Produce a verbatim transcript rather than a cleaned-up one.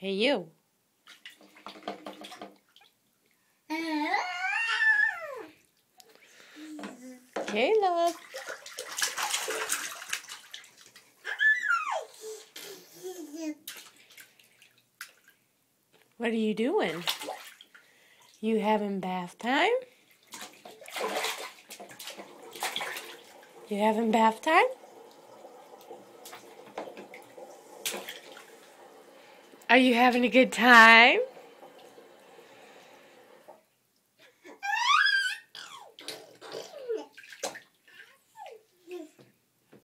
Hey, you. Hey, love. What are you doing? You having bath time? You having bath time? Are you having a good time?